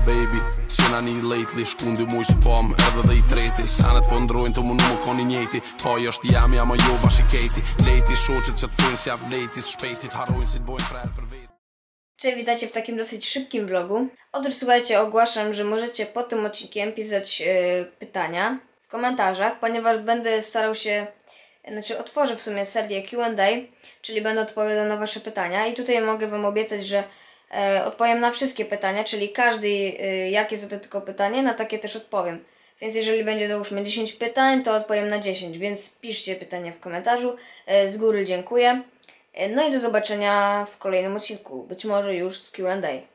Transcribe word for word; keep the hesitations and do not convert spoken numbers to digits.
baby. Cena një lately, shkundi muj që pom, edhe dhe i treti. Sanet po ndrojnë të më në më koni njeti. Faj është jam, jam a jo bashi kejti. Lejti shoqet që të thujnë si jav lejti. Shpejtit harojnë si të bojnë frerë për veti. Cześć, witajcie w takim dosyć szybkim vlogu. Otóż słuchajcie, ogłaszam, że możecie pod tym odcinkiem pisać yy, pytania w komentarzach, ponieważ będę starał się, znaczy otworzę w sumie serię Q and A, czyli będę odpowiadał na wasze pytania i tutaj mogę wam obiecać, że yy, odpowiem na wszystkie pytania, czyli każdy, yy, jakie zada tylko pytanie, na takie też odpowiem. Więc jeżeli będzie załóżmy dziesięć pytań, to odpowiem na dziesięć, więc piszcie pytania w komentarzu. Yy, z góry dziękuję. No i do zobaczenia w kolejnym odcinku, być może już z Q and A.